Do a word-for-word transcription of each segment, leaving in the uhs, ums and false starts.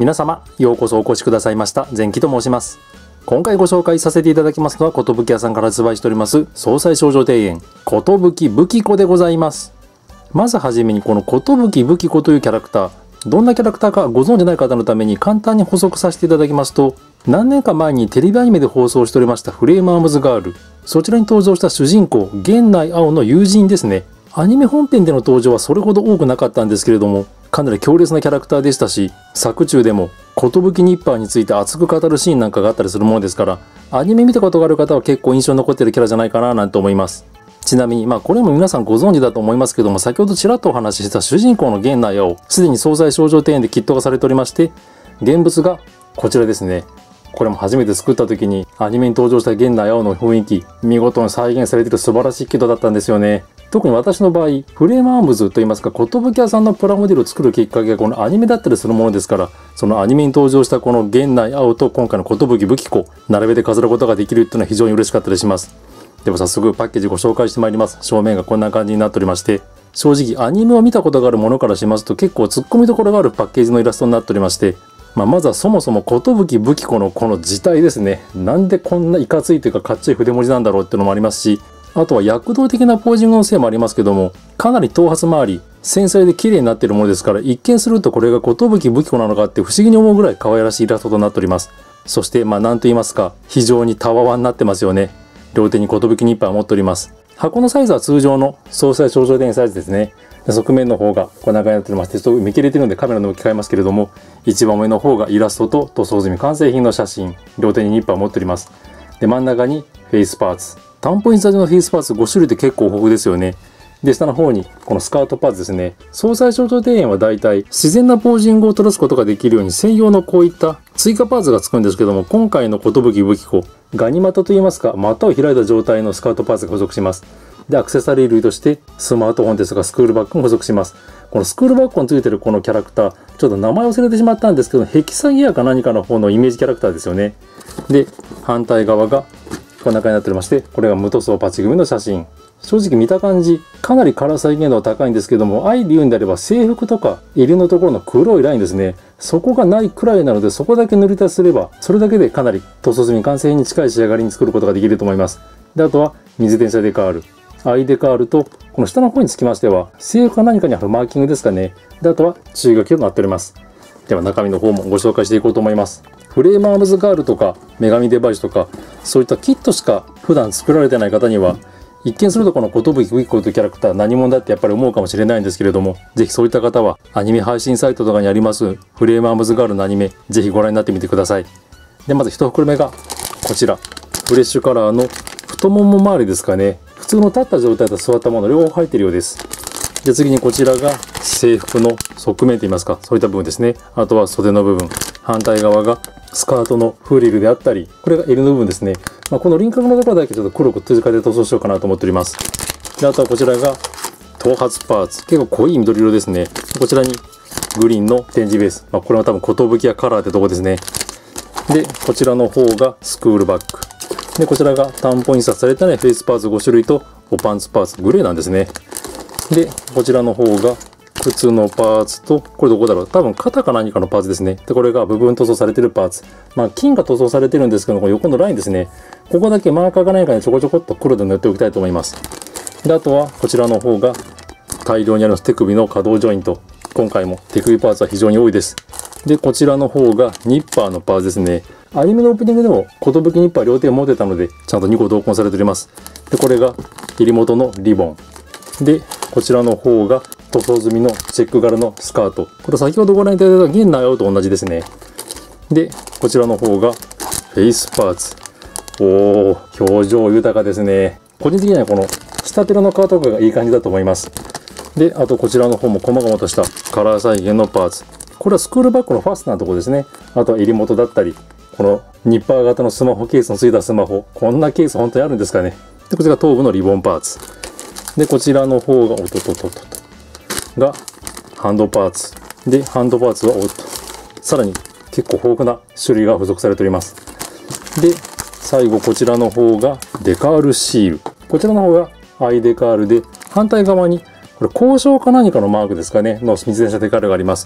皆様ようこそお越しくださいました。前期と申します。今回ご紹介させていただきますのは、寿屋さんから発売しております総裁少女庭園寿武器子でございます。まずはじめにこの寿武器子というキャラクター、どんなキャラクターかご存じない方のために簡単に補足させていただきますと、何年か前にテレビアニメで放送しておりましたフレームアームズガール、そちらに登場した主人公源内青の友人ですね。アニメ本編での登場はそれほど多くなかったんですけれども、かなり強烈なキャラクターでしたし、作中でも寿ニッパーについて熱く語るシーンなんかがあったりするものですから、アニメ見たことがある方は結構印象に残っているキャラじゃないかななんて思います。ちなみにまあこれも皆さんご存知だと思いますけども、先ほどちらっとお話しした主人公の源内青、すでに総裁少女庭園でキット化されておりまして、現物がこちらですね。これも初めて作った時にアニメに登場した源内青の雰囲気、見事に再現されている素晴らしいキットだったんですよね。特に私の場合、フレームアームズといいますか、寿屋さんのプラモデルを作るきっかけがこのアニメだったりするものですから、そのアニメに登場したこの源内青と今回の寿武器子、並べて飾ることができるっていうのは非常に嬉しかったりします。でも早速パッケージご紹介してまいります。正面がこんな感じになっておりまして、正直アニメを見たことがあるものからしますと結構突っ込みどころがあるパッケージのイラストになっておりまして、まあ、まずはそもそも寿武器子のこの字体ですね。なんでこんないかついというかかっちょい筆文字なんだろうっていうのもありますし、あとは躍動的なポージングのせいもありますけども、かなり頭髪周り繊細で綺麗になっているものですから、一見するとこれが寿武器子なのかって不思議に思うぐらい可愛らしいイラストとなっております。そしてまあ何と言いますか、非常にたわわになってますよね。両手に寿ニッパーを持っております。箱のサイズは通常の総裁少女庭園サイズですね。側面の方がこんな感じになっておりまして、ちょっと見切れているのでカメラの向き変えますけれども、一番上の方がイラストと塗装済み完成品の写真、両手にニッパーを持っております。で、真ん中にフェイスパーツ、担保印刷のフェイスパーツご種類って結構豊富ですよね。で、下の方にこのスカートパーツですね。総裁少女庭園はだいたい自然なポージングを取らすことができるように専用のこういった追加パーツがつくんですけども、今回の寿武器子、ガニ股といいますか、股を開いた状態のスカートパーツが付属します。で、アクセサリー類としてスマートフォンですとかスクールバッグも付属します。このスクールバッグについてるこのキャラクター、ちょっと名前忘れてしまったんですけど、ヘキサギアか何かの方のイメージキャラクターですよね。で、反対側がこんな感じになっておりまして、これが無塗装パチ組の写真。正直見た感じ、かなりカラー再現度は高いんですけども、あえて言うんであれば制服とか襟のところの黒いラインですね。そこがないくらいなので、そこだけ塗り足しすれば、それだけでかなり塗装済み完成品に近い仕上がりに作ることができると思います。で、あとは水転写デカール。アイデカールと、この下の方につきましては、制服か何かにあるマーキングですかね。で、あとは注意書きとなっております。では中身の方もご紹介していこうと思います。フレームアームズガールとか、女神デバイスとか、そういったキットしか普段作られてない方には、一見するとこの寿武器子というキャラクター何者だってやっぱり思うかもしれないんですけれども、ぜひそういった方はアニメ配信サイトとかにありますフレームアームズガールのアニメ、ぜひご覧になってみてください。で、まず一袋目がこちら。フレッシュカラーの太もも周りですかね。普通の立った状態と座ったもの両方入っているようです。で、次にこちらが制服の側面といいますか、そういった部分ですね。あとは袖の部分。反対側がスカートのフリルであったり、これが襟の部分ですね。まあ、この輪郭のところだけちょっと黒く追加で塗装しようかなと思っております。で、あとはこちらが頭髪パーツ。結構濃い緑色ですね。こちらにグリーンの展示ベース。まあ、これは多分寿屋カラーってとこですね。で、こちらの方がスクールバッグ。で、こちらが担保印刷されたね、フェイスパーツご種類とおパンツパーツ。グレーなんですね。で、こちらの方が靴のパーツと、これどこだろう、多分肩か何かのパーツですね。で、これが部分塗装されてるパーツ。まあ、金が塗装されてるんですけど、この横のラインですね。ここだけマーカーが何かにちょこちょこっと黒で塗っておきたいと思います。で、あとはこちらの方が大量にある手首の可動ジョイント。今回も手首パーツは非常に多いです。で、こちらの方がニッパーのパーツですね。アニメのオープニングでも寿ニッパー両手を持ってたので、ちゃんとにこ同梱されております。で、これが襟元のリボン。で、こちらの方が塗装済みのチェック柄のスカート。これ先ほどご覧いただいた源内青と同じですね。で、こちらの方がフェイスパーツ。おお、表情豊かですね。個人的にはこの仕立ての皮とかがいい感じだと思います。で、あとこちらの方も細々としたカラー再現のパーツ。これはスクールバッグのファスナーのところですね。あとは襟元だったり、このニッパー型のスマホケースのついたスマホ。こんなケース本当にあるんですかね。で、こちらが頭部のリボンパーツ。で、こちらの方が、おっとっとっとっと。がハンドパーツで、ハンドパーツはおっとさらに結構豊富な種類が付属されております。で、最後こちらの方がデカールシール。こちらの方がアイデカールで、反対側にこれ交渉か何かのマークですかねの水転写デカールがあります。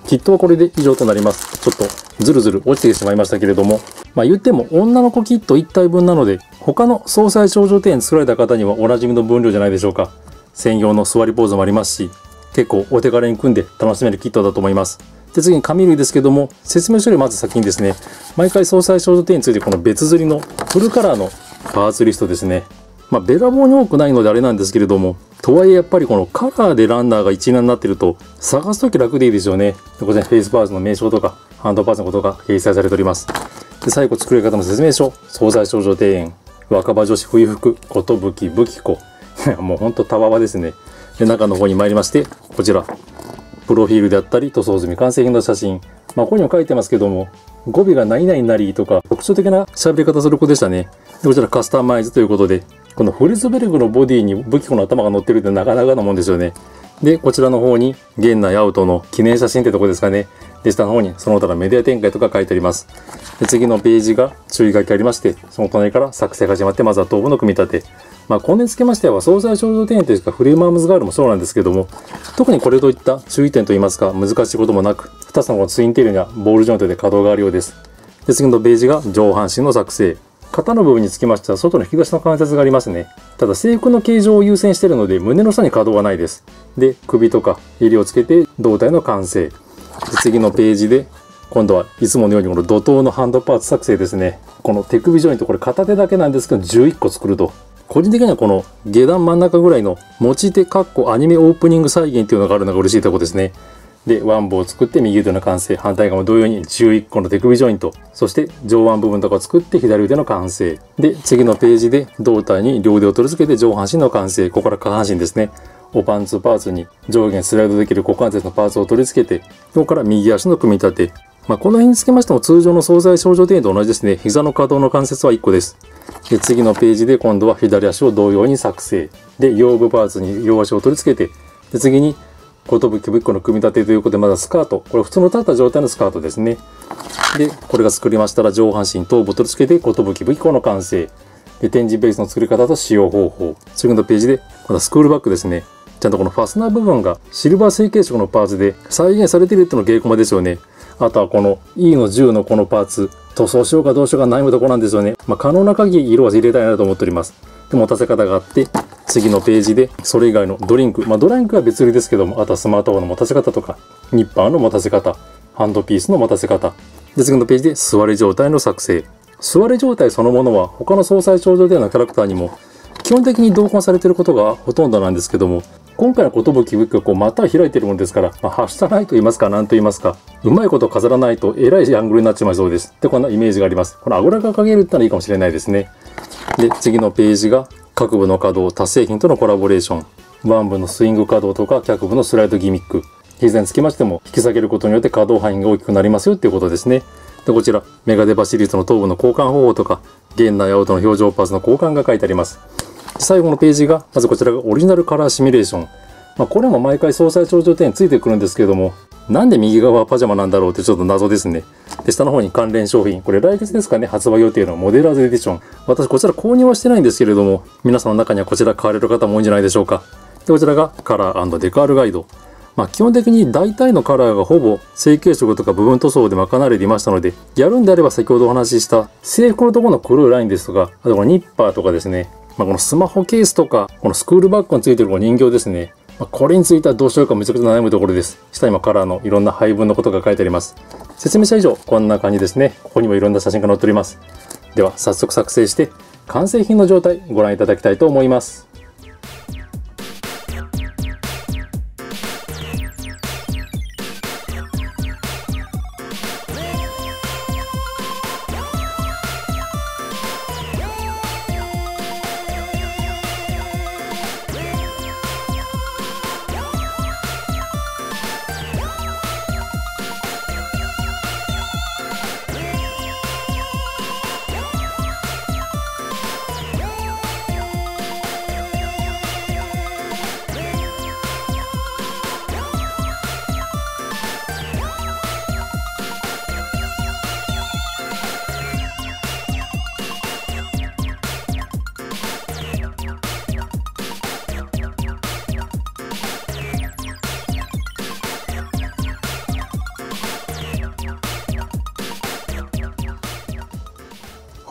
キットはこれで以上となります。ちょっとズルズル落ちてしまいましたけれども、まあ言っても女の子キットいったいぶんなので、他の総裁少女庭園作られた方にはおなじみの分量じゃないでしょうか。専用の座りポーズもありますし、結構お手軽に組んで楽しめるキットだと思います。で、次に紙類ですけども、説明書よりまず先にですね、毎回総裁少女庭園についてこの別釣りのフルカラーのパーツリストですね。まあべらぼうに多くないのであれなんですけれども、とはいえやっぱりこのカラーでランナーが一覧になってると探すとき楽でいいですよね。で、こちらにフェイスパーツの名称とかハンドパーツのことが掲載されております。で、最後作り方の説明書、総裁少女庭園、若葉女子冬服、ことぶき、ぶきこ。もうほんとたわわですね。で、中の方に参りまして、こちら、プロフィールであったり、塗装済み完成品の写真。まあ、ここにも書いてますけども、語尾が何々なりとか、特徴的な喋り方する子でしたね。で、こちらカスタマイズということで、このフリスベルグのボディに武器庫の頭が乗ってるってなかなかのもんですよね。で、こちらの方に、現内アウトの記念写真ってとこですかね。で、下の方にその他のメディア展開とか書いてあります。で、次のページが注意書きありまして、その隣から作成が始まって、まずは頭部の組み立て。まあ、これにつけましては、総裁少女庭園というか、フレームアームズガールもそうなんですけども、特にこれといった注意点といいますか、難しいこともなく、ふたつのこのツインテールにはボールジョイントで可動があるようです。で、次のページが上半身の作成。肩の部分につきましては、外の引き出しの関節がありますね。ただ、制服の形状を優先しているので、胸の下に可動がないです。で、首とか襟をつけて胴体の完成。で、次のページで、今度はいつものようにこの怒涛のハンドパーツ作成ですね。この手首ジョイント、これ片手だけなんですけど、じゅういっこ作ると。個人的にはこの下段真ん中ぐらいの持ち手かっこアニメオープニング再現っていうのがあるのが嬉しいところですね。で、ワンボを作って右腕の完成、反対側も同様にじゅういっこの手首ジョイント、そして上腕部分とかを作って左腕の完成。で、次のページで胴体に両腕を取り付けて上半身の完成。ここから下半身ですね。おパンツパーツに上下スライドできる股関節のパーツを取り付けて、ここから右足の組み立て。まあ、この辺につけましても通常の総裁少女庭園と同じですね。膝の可動の関節はいっこです。で、次のページで今度は左足を同様に作成。で、腰部パーツに両足を取り付けて、で、次に、ことぶきぶっこの組み立てということで、まだスカート。これ普通の立った状態のスカートですね。で、これが作りましたら上半身頭部を取り付けて、ことぶきぶっこの完成。で、展示ベースの作り方と使用方法。次のページで、まだスクールバッグですね。ちゃんとこのファスナー部分がシルバー成型色のパーツで再現されているっていうのが稽古間ですよね。あとはこの E のじゅうのこのパーツ、塗装しようかどうしようか悩むところなんですよね。まあ、可能な限り色は入れたいなと思っております。で、持たせ方があって、次のページでそれ以外のドリンク、まあ、ドリンクは別売りですけども、あとはスマートフォンの持たせ方とか、ニッパーの持たせ方、ハンドピースの持たせ方。で、次のページで座り状態の作成。座り状態そのものは他の総裁少女でのキャラクターにも基本的に同梱されていることがほとんどなんですけども、今回のことぶきぶきはこう股を開いているものですから、まあ、はしたないと言いますか何と言いますか、うまいこと飾らないとえらいアングルになっちまいそうです。で、こんなイメージがあります。このあぐらがかけるってのはいいかもしれないですね。で、次のページが各部の可動、他製品とのコラボレーション。ワン部のスイング可動とか脚部のスライドギミック。膝につきましても引き下げることによって可動範囲が大きくなりますよっていうことですね。で、こちら、メガデバシリーズの頭部の交換方法とか、現内アウトの表情パーツの交換が書いてあります。最後のページが、まずこちらがオリジナルカラーシミュレーション。まあ、これも毎回総裁少女庭園についてくるんですけれども、なんで右側はパジャマなんだろうってちょっと謎ですね。で、下の方に関連商品。これ来月ですかね、発売予定のモデラーズエディション。私こちら購入はしてないんですけれども、皆さんの中にはこちら買われる方も多いんじゃないでしょうか。で、こちらがカラー&デカールガイド。まあ、基本的に大体のカラーがほぼ成型色とか部分塗装で賄われていましたので、やるんであれば先ほどお話しした制服のところの黒いラインですとか、あとこのニッパーとかですね、まあ、このスマホケースとか、このスクールバッグについてるこの人形ですね。まあ、これについてはどうしようかめちゃくちゃ悩むところです。下にもカラーのいろんな配分のことが書いてあります。説明書以上、こんな感じですね。ここにもいろんな写真が載っております。では、早速作成して、完成品の状態ご覧いただきたいと思います。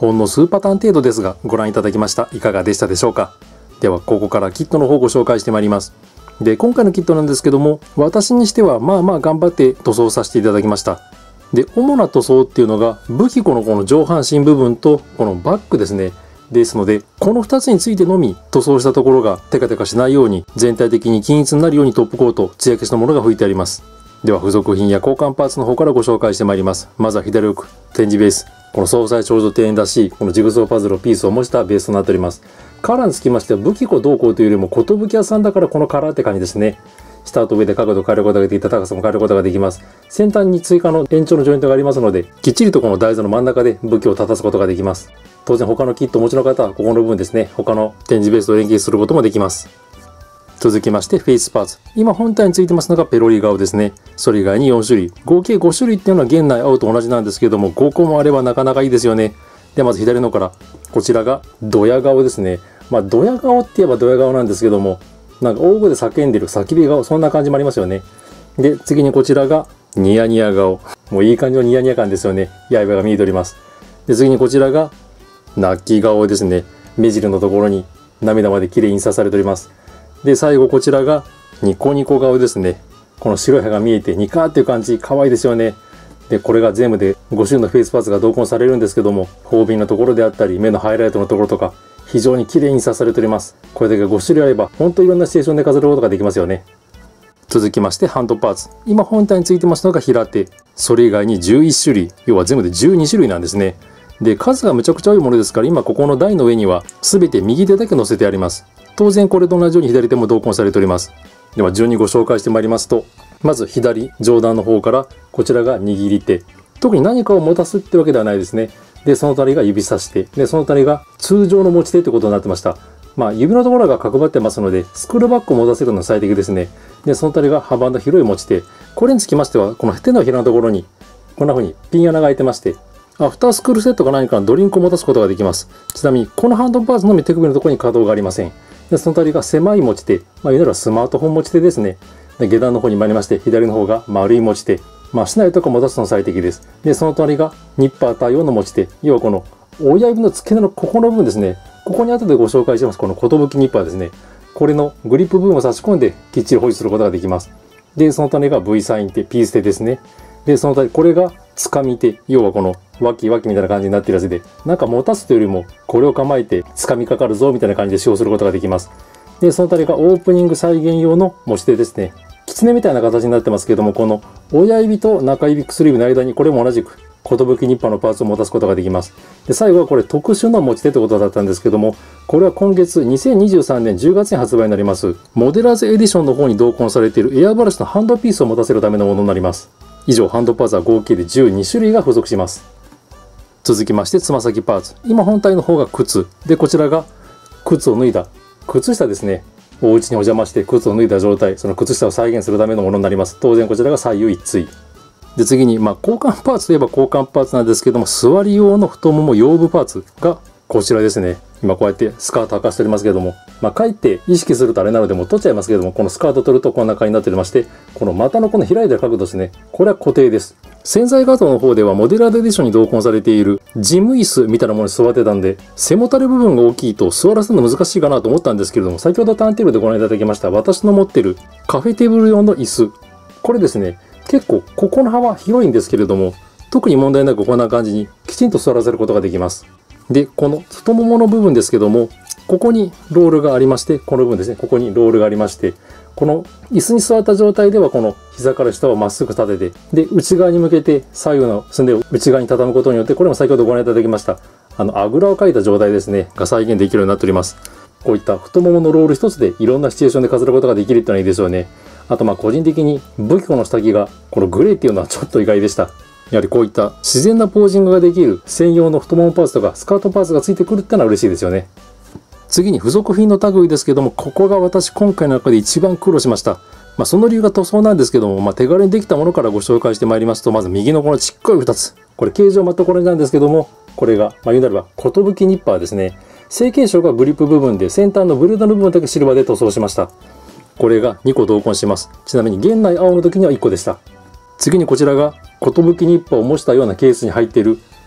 ほんの数パターン程度ですがご覧いただきました。いかがでしたでしょうか。ではここからキットの方をご紹介してまいります。で今回のキットなんですけども、私にしてはまあまあ頑張って塗装させていただきました。で主な塗装っていうのが武器庫のこの上半身部分とこのバッグですね。ですのでこのふたつについてのみ塗装したところがテカテカしないように、全体的に均一になるようにトップコート艶消しのものが吹いてあります。では付属品や交換パーツの方からご紹介してまいります。まずは左奥展示ベース、この総裁少女庭園らしいこのジグソーパズルをピースを模したベースとなっております。カラーにつきましては武器庫どうこうというよりも寿屋さんだからこのカラーって感じですね。下と上で角度を変えることができて、高さも変えることができます。先端に追加の延長のジョイントがありますので、きっちりとこの台座の真ん中で武器を立たすことができます。当然他のキットをお持ちの方はここの部分ですね、他の展示ベースと連携することもできます。続きましてフェイスパーツ、今本体についてますのがペロリ顔ですね。それ以外によん種類、合計ご種類っていうのは現内青と同じなんですけれども、ごこもあればなかなかいいですよね。でまず左のからこちらがドヤ顔ですね。まあドヤ顔って言えばドヤ顔なんですけども、なんか大声で叫んでる叫び顔、そんな感じもありますよね。で次にこちらがニヤニヤ顔、もういい感じのニヤニヤ感ですよね。刃が見えております。で次にこちらが泣き顔ですね。目尻のところに涙まで綺麗に印刷されております。で最後こちらがニコニコ顔ですね。この白い歯が見えてニカーっていう感じ、可愛いですよね。でこれが全部でご種類のフェイスパーツが同梱されるんですけども、頬瓶のところであったり目のハイライトのところとか非常に綺麗に印刷されております。これだけご種類あれば本当いろんなシチュエーションで飾ることができますよね。続きましてハンドパーツ、今本体についてますのが平手、それ以外にじゅういち種類、要は全部でじゅうに種類なんですね。で数がむちゃくちゃ多いものですから、今ここの台の上には全て右手だけ載せてあります。当然これと同じように左手も同梱されております。では順にご紹介してまいりますと、まず左上段の方からこちらが握り手、特に何かを持たすってわけではないですね。でその他が指差し手で、その他が通常の持ち手ということになってました。まあ指のところが角張ってますのでスクールバッグを持たせるのが最適ですね。でその他が幅の広い持ち手、これにつきましてはこの手のひらのところにこんな風にピン穴が開いてまして、アフタースクールセットか何かのドリンクを持たすことができます。ちなみにこのハンドパーツのみ手首のところに可動がありません。でその他が狭い持ち手、まあ言うならスマートフォン持ち手ですね。で下段の方に参りまして、左の方が丸い持ち手、まあ竹刀とか持たすの最適です。でその隣がニッパー対応の持ち手、要はこの親指の付け根のここの部分ですね。ここに後でご紹介しますこの寿ニッパーですね。これのグリップ部分を差し込んできっちり保持することができます。でその隣が V サイン手、ピース手ですね。でその隣これがつかみ手、要はこの脇脇みたいな感じになっているやつで、なんか持たすというよりもこれを構えてつかみかかるぞみたいな感じで使用することができます。でその隣がオープニング再現用の持ち手ですね。狐みたいな形になってますけども、この親指と中指薬指の間にこれも同じく寿ニッパーのパーツを持たすことができます。で最後はこれ特殊な持ち手ということだったんですけども、これは今月にせんにじゅうさんねんじゅうがつに発売になりますモデラーズエディションの方に同梱されているエアブラシのハンドピースを持たせるためのものになります。以上ハンドパーツは合計でじゅうに種類が付属します。続きましてつま先パーツ、今本体の方が靴で、こちらが靴を脱いだ靴下ですね。お家にお邪魔して靴を脱いだ状態、その靴下を再現するためのものになります。当然こちらが左右一対で、次にまあ交換パーツといえば交換パーツなんですけども、座り用の太もも腰部パーツがこちらですね。今こうやってスカート履かしておりますけども、まあかえって意識するとあれなのでもう取っちゃいますけども、このスカート取るとこんな感じになっておりまして、この股のこの開いてる角度ですね、これは固定です。潜在画像の方ではモデラードエディションに同梱されている事務椅子みたいなものに座ってたんで、背もたれ部分が大きいと座らせるの難しいかなと思ったんですけれども、先ほどターンテーブルでご覧いただきました私の持ってるカフェテーブル用の椅子、これですね、結構ここの幅広いんですけれども、特に問題なくこんな感じにきちんと座らせることができます。でこの太ももの部分ですけども、ここにロールがありまして、この部分ですね、ここにロールがありまして、この椅子に座った状態ではこの膝から下をまっすぐ立てて、で内側に向けて左右のすねを内側に畳むことによって、これも先ほどご覧いただきましたあのあぐらをかいた状態ですねが再現できるようになっております。こういった太もものロール一つでいろんなシチュエーションで飾ることができるっていうのはいいですよね。あとまあ個人的に武器庫の下着がこのグレーっていうのはちょっと意外でした。やはりこういった自然なポージングができる専用の太ももパーツとかスカートパーツがついてくるってのは嬉しいですよね。次に付属品の類ですけども、ここが私今回の中で一番苦労しました。まあその理由が塗装なんですけども、まあ、手軽にできたものからご紹介してまいりますと、まず右のこのちっこいふたつ、これ形状全く同じなんですけども、これがまあ言うなれば寿ニッパーですね。成形章がグリップ部分で、先端のブルードの部分だけシルバーで塗装しました。これがにこ同梱します。ちなみに現内青の時にはいっこでした。次にこちらが寿ニッパーを模したようなケースに入っている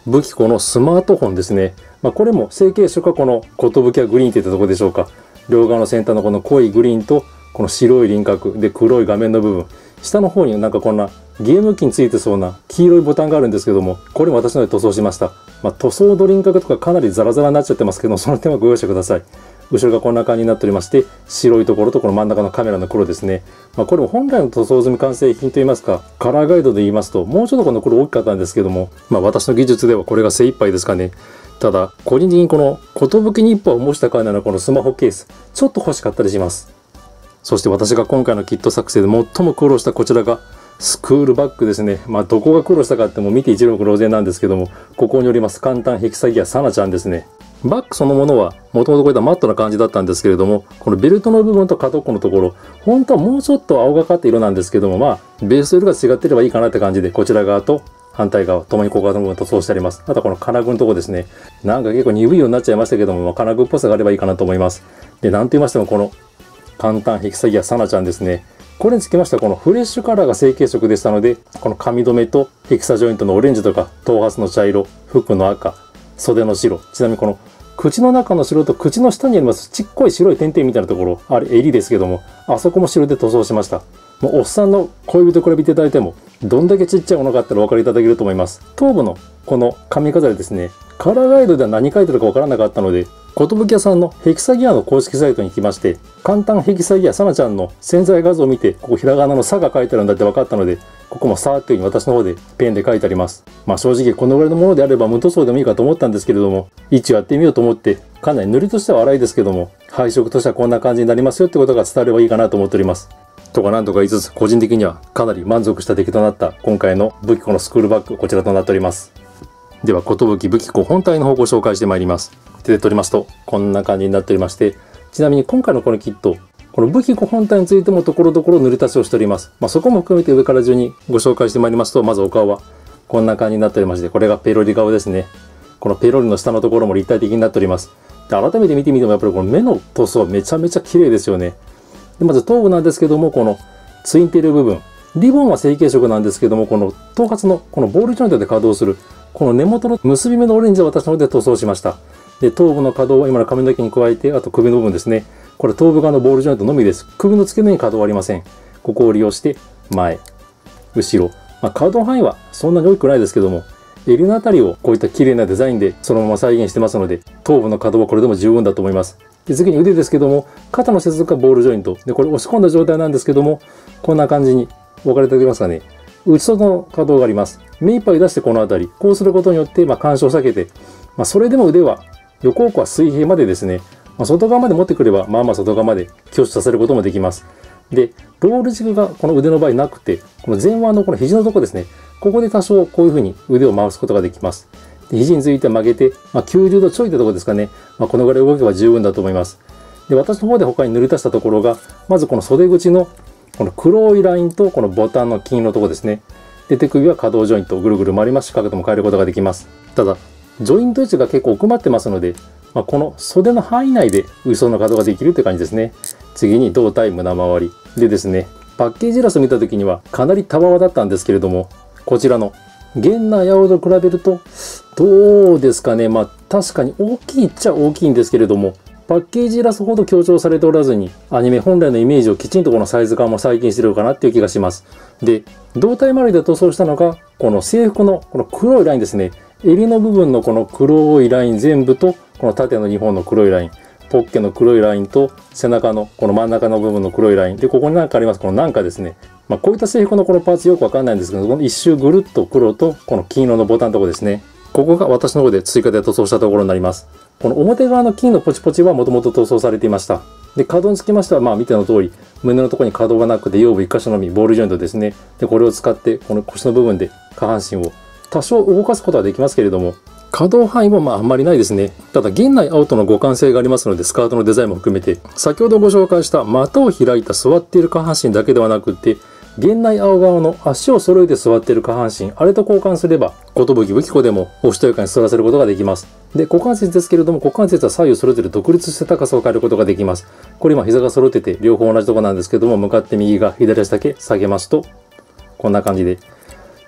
武器庫のスマートフォンですね。まあ、これも成型色はこの寿はグリーンといったところでしょうか。両側の先端のこの濃いグリーンとこの白い輪郭で黒い画面の部分、下の方になんかこんなゲーム機についてそうな黄色いボタンがあるんですけども、これも私ので塗装しました。まあ、塗装の輪郭とかかなりザラザラになっちゃってますけど、その点はご容赦ください。後ろがこんな感じになっておりまして、白いところとこの真ん中のカメラの黒ですね。まあ、これも本来の塗装済み完成品といいますか、カラーガイドで言いますと、もうちょっとこの黒大きかったんですけども、まあ、私の技術ではこれが精一杯ですかね。ただ、個人的にこの寿に一歩を模したかのようなこのスマホケース、ちょっと欲しかったりします。そして私が今回のキット作成で最も苦労したこちらが、スクールバッグですね。まあ、どこが苦労したかっても見て一目瞭然なんですけども、ここにおります簡単ヘキサギアサナちゃんですね。バッグそのものはもともとこういったマットな感じだったんですけれども、このベルトの部分と角っこのところ、本当はもうちょっと青がかった色なんですけども、まあベース色が違ってればいいかなって感じで、こちら側と反対側ともにここの部分塗装してあります。あとはこの金具のところですね。なんか結構鈍いようになっちゃいましたけども、まあ、金具っぽさがあればいいかなと思います。で、なんと言いましてもこの簡単ヘキサギアサナちゃんですね。これにつきましてはこのフレッシュカラーが成型色でしたので、この髪留めとヘキサジョイントのオレンジとか頭髪の茶色、服の赤、袖の白、ちなみにこの口の中の白と口の下にありますちっこい白い点々みたいなところ、あれ襟ですけども、あそこも白で塗装しました。もうおっさんの恋人と比べていただいてもどんだけちっちゃいものがあったらお分かりいただけると思います。頭部のこの髪飾りですね、カラーガイドでは何書いてるか分からなかったので、寿屋さんのヘキサギアの公式サイトに行きまして、簡単ヘキサギアサナちゃんの潜在画像を見て、ここひらがなのさが書いてあるんだって分かったので、ここもさーっていう風に私の方でペンで書いてあります。まあ正直このぐらいのものであれば無塗装でもいいかと思ったんですけれども、一応やってみようと思って、かなり塗りとしては粗いですけども、配色としてはこんな感じになりますよってことが伝わればいいかなと思っております。とかなんとか言いつつ、個人的にはかなり満足した出来となった今回の武器庫のスクールバッグ、こちらとなっております。では、寿武器庫本体の方をご紹介してまいります。手で取りますと、こんな感じになっておりまして、ちなみに今回のこのキット、この武器庫本体についてもところどころ塗り足しをしております。まあ、そこも含めて上から順にご紹介してまいりますと、まずお顔はこんな感じになっておりまして、これがペロリ顔ですね。このペロリの下のところも立体的になっております。で、改めて見てみてもやっぱりこの目の塗装めちゃめちゃ綺麗ですよね。で、まず頭部なんですけども、このツインテール部分、リボンは成型色なんですけども、この頭髪のこのボールジョイントで稼働するこの根元の結び目のオレンジを私の方で塗装しました。で、頭部の可動は今の髪の毛に加えて、あと首の部分ですね。これ頭部側のボールジョイントのみです。首の付け根に可動はありません。ここを利用して、前、後ろ。まあ、可動範囲はそんなに大きくないですけども、襟のあたりをこういった綺麗なデザインでそのまま再現してますので、頭部の可動はこれでも十分だと思います。で、次に腕ですけども、肩の接続がボールジョイント。で、これ押し込んだ状態なんですけども、こんな感じにお分かりいただけますかね。内外の可動があります。目いっぱい出してこの辺り。こうすることによって、まあ、干渉を避けて、まあ、それでも腕は、横奥は水平までですね、まあ、外側まで持ってくれば、まあまあ外側まで挙手させることもできます。で、ロール軸がこの腕の場合なくて、この前腕のこの肘のとこですね、ここで多少こういうふうに腕を回すことができます。で、肘について曲げて、まあ、きゅうじゅうどちょいってところですかね、まあ、このぐらい動けば十分だと思います。で、私の方で他に塗り足したところが、まずこの袖口のこの黒いラインとこのボタンの金のところですね。で、手首は可動ジョイントをぐるぐる回りますし、角度も変えることができます。ただ、ジョイント位置が結構奥まってますので、まあ、この袖の範囲内で内側の可動ができるという感じですね。次に胴体胸回り。でですね、パッケージイラスト見た時にはかなりたわわだったんですけれども、こちらの現内青と比べると、どうですかね。まあ確かに大きいっちゃ大きいんですけれども、パッケージイラストほど強調されておらずに、アニメ本来のイメージをきちんとこのサイズ感も再現しているのかなっていう気がします。で、胴体周りで塗装したのが、この制服のこの黒いラインですね。襟の部分のこの黒いライン全部と、この縦のにほんの黒いライン、ポッケの黒いラインと、背中のこの真ん中の部分の黒いライン。で、ここになんかあります。このなんかですね。まあこういった制服のこのパーツよくわかんないんですけど、この一周ぐるっと黒と、この金色のボタンのとこですね。ここが私の方で追加で塗装したところになります。この表側の金のポチポチはもともと塗装されていました。で、可動につきましては、まあ見ての通り、胸のところに可動がなくて、腰部一箇所のみ、ボールジョイントですね。で、これを使って、この腰の部分で下半身を多少動かすことはできますけれども、可動範囲もまああんまりないですね。ただ、現内青との互換性がありますので、スカートのデザインも含めて、先ほどご紹介した股を開いた座っている下半身だけではなくて、現内青側の足を揃えて座っている下半身、あれと交換すれば、寿武器庫でもおしとやかに座らせることができます。で、股関節ですけれども、股関節は左右それぞれ独立した高さを変えることができます。これ今膝が揃ってて、両方同じところなんですけども、向かって右が左足だけ下げますと、こんな感じで。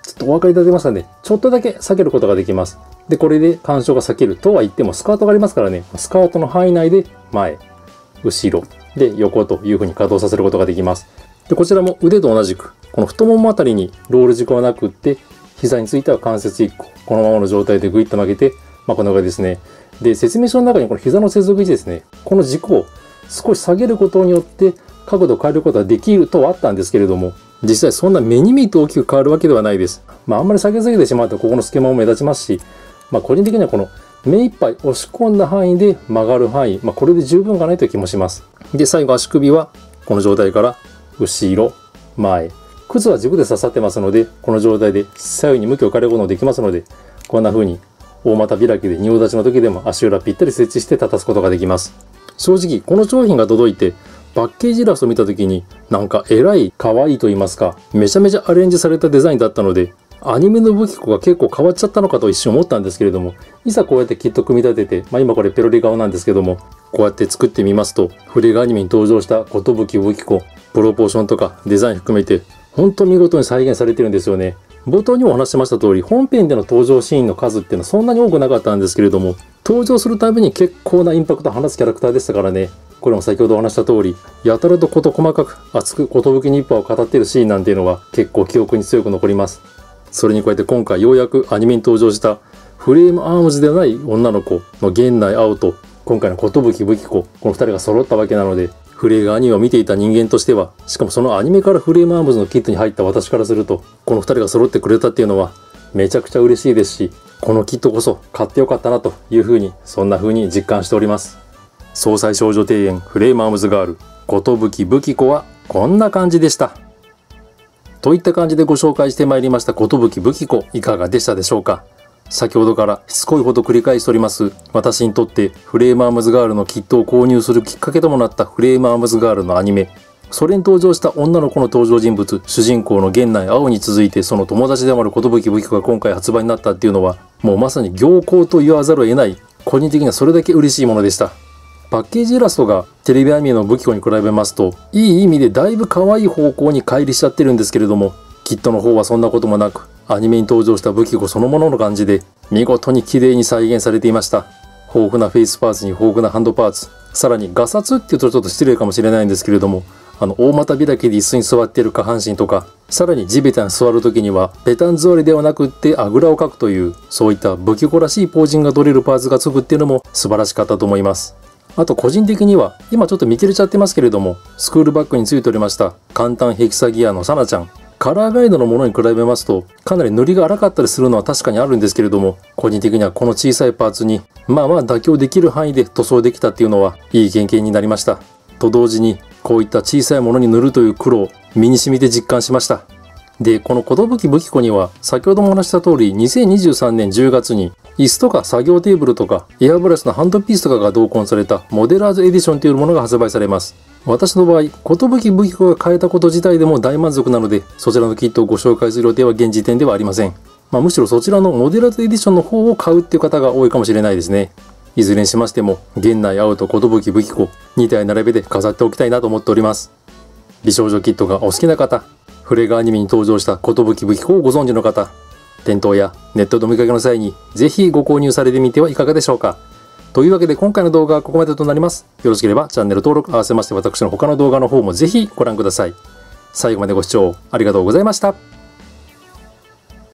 ちょっとお分かりいただけますかね。ちょっとだけ避けることができます。で、これで干渉が避けるとは言ってもスカートがありますからね、スカートの範囲内で前、後ろ、で横というふうに稼働させることができます。で、こちらも腕と同じく、この太ももあたりにロール軸はなくって、膝については関節いっこ、このままの状態でグイッと曲げて、まあ、このぐらいですね。で、説明書の中にこの膝の接続位置ですね。この軸を少し下げることによって角度を変えることができるとはあったんですけれども、実際そんな目に見えて大きく変わるわけではないです。まあ、あんまり下げすぎてしまうとここの隙間も目立ちますし、まあ、個人的にはこの目いっぱい押し込んだ範囲で曲がる範囲、まあ、これで十分かなという気もします。で、最後足首はこの状態から後ろ、前。靴は軸で刺さってますので、この状態で左右に向きを変えることもできますので、こんな風に大股開きで仁王立ちの時でも足裏ぴったり設置して立たすことができます。正直この商品が届いてパッケージイラストを見た時になんかえらい可愛いと言いますか、めちゃめちゃアレンジされたデザインだったので、アニメの武器庫が結構変わっちゃったのかと一瞬思ったんですけれども、いざこうやってキット組み立てて、まあ、今これペロリ顔なんですけども、こうやって作ってみますと、フレガアニメに登場した寿武器庫、プロポーションとかデザイン含めて本当見事に再現されてるんですよね。冒頭にもお話ししました通り、本編での登場シーンの数っていうのはそんなに多くなかったんですけれども、登場するたびに結構なインパクトを放つキャラクターでしたからね。これも先ほどお話した通り、やたらと事細かく熱く寿に一派を語っているシーンなんていうのは結構記憶に強く残ります。それに加えて今回ようやくアニメに登場したフレームアームズではない女の子の源内青と今回の寿武器庫、このふたりが揃ったわけなので、フレーガアニメを見ていた人間としては、しかもそのアニメからフレームアームズのキットに入った私からすると、このふたりが揃ってくれたっていうのはめちゃくちゃ嬉しいですし、このキットこそ買ってよかったなというふうに、そんな風に実感しております。総裁少女庭園フレームアームズガール寿武器庫はこんな感じでした。といった感じでご紹介してまいりました寿武器庫、いかがでしたでしょうか。先ほどからしつこいほど繰り返しております、私にとってフレームアームズガールのキットを購入するきっかけともなったフレームアームズガールのアニメ、それに登場した女の子の登場人物、主人公の源内青に続いてその友達でもある寿武器庫が今回発売になったっていうのは、もうまさに行幸と言わざるを得ない、個人的にはそれだけ嬉しいものでした。パッケージイラストがテレビアニメの武器庫に比べますと、いい意味でだいぶ可愛い方向に乖離しちゃってるんですけれども、キットの方はそんなこともなく、アニメに登場した武器庫そのものの感じで見事に綺麗に再現されていました。豊富なフェイスパーツに豊富なハンドパーツ、さらにガサツっていうとちょっと失礼かもしれないんですけれども、あの大股開きで椅子に座っている下半身とか、さらに地べたに座る時にはペタン座りではなくってあぐらをかくという、そういった武器庫らしいポージングが取れるパーツがつくっていうのも素晴らしかったと思います。あと個人的には今ちょっと見切れちゃってますけれども、スクールバッグについておりました簡単ヘキサギアのサナちゃん、カラーガイドのものに比べますとかなり塗りが荒かったりするのは確かにあるんですけれども、個人的にはこの小さいパーツにまあまあ妥協できる範囲で塗装できたっていうのはいい経験になりました。と同時にこういった小さいものに塗るという苦労、身に染みて実感しました。で、この寿武器庫には先ほどもお話した通りにせんにじゅうさんねんじゅうがつに椅子とか作業テーブルとかエアブラシのハンドピースとかが同梱されたモデラーズエディションというものが発売されます。私の場合、寿武器庫が買えたこと自体でも大満足なので、そちらのキットをご紹介する予定は現時点ではありません。まあ、むしろそちらのモデラーズエディションの方を買うっていう方が多いかもしれないですね。いずれにしましても源内青と寿武器庫にたい並べで飾っておきたいなと思っております。美少女キットがお好きな方、フレガアニメに登場した寿武器庫をご存知の方、店頭やネットでお見かけの際にぜひご購入されてみてはいかがでしょうか。というわけで今回の動画はここまでとなります。よろしければチャンネル登録合わせまして私の他の動画の方もぜひご覧ください。最後までご視聴ありがとうございました。